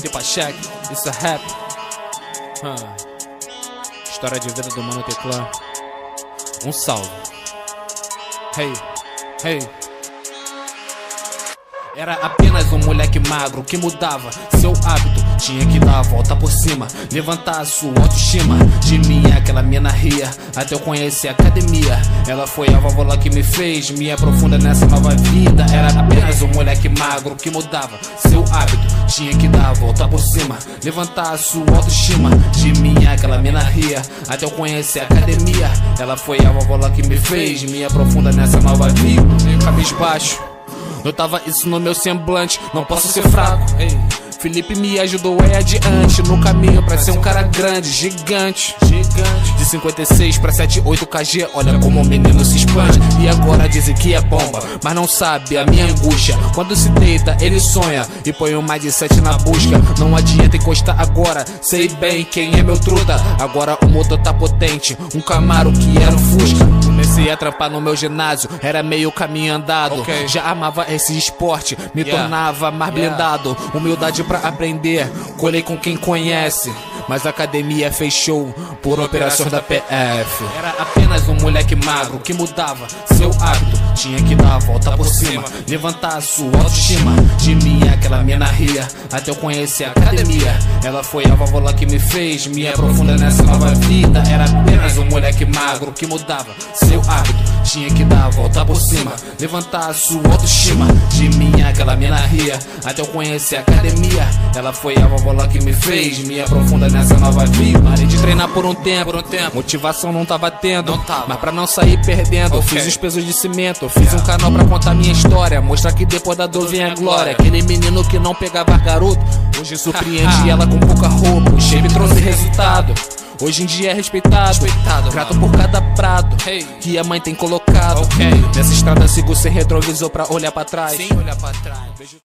MC Pachek, isso é rap. História de vida do Mano Teclã. Um salve. Hey, hey. Era apenas um moleque magro que mudava seu hábito. Tinha que dar a volta por cima, levantar a sua autoestima. De mim aquela mina ria, até eu conhecer a academia. Ela foi a válvula que me fez me aprofundar nessa nova vida. Era apenas um moleque magro que mudava seu hábito. Tinha que dar a volta por cima, levantar a sua autoestima. De mim aquela mina ria, até eu conhecer a academia. Ela foi a válvula que me fez me aprofundar nessa nova vida. Cabisbaixo, notava isso no meu semblante, não posso ser fraco. Felipe me ajudou adiante no caminho pra ser um cara grande, gigante. De 56 pra 78 kg, olha como o menino se expande. E agora dizem que é bomba, mas não sabe a minha angústia. Quando se deita, ele sonha e põe um mindset na busca. Não adianta encostar agora, sei bem quem é meu truta. Agora o motor tá potente, um Camaro que era um Fusca. Comecei a trampar no meu ginásio, era meio caminho andado. Já amava esse esporte, me tornava mais blindado. Humildade pra aprender, colhei com quem conhece. Mas a academia fechou por operações da PF. Era apenas um moleque magro que mudava seu hábito. Tinha que dar a volta por cima, levantar a sua autoestima. De mim aquela mina ria, até eu conhecer a academia. Ela foi a válvula que me fez me aprofundar nessa nova vida. Era apenas um moleque magro que mudava seu hábito. Tinha que dar a volta por cima, levantar a sua autoestima. De mim aquela mina ria, até eu conhecer a academia. Ela foi a válvula que me fez me aprofundar nessa nova vida. Parei de treinar por um tempo, motivação não tava tendo, mas pra não sair perdendo, fiz os pesos de cimento. Fiz um canal pra contar minha história, mostrar que depois da dor vem a glória. Aquele menino que não pegava garoto, hoje surpreende ela com pouca roupa. O shape trouxe resultado, hoje em dia é respeitado, grato por cada prato que a mãe tem colocado. Nessa estrada sigo sem retrovisor pra olhar pra trás.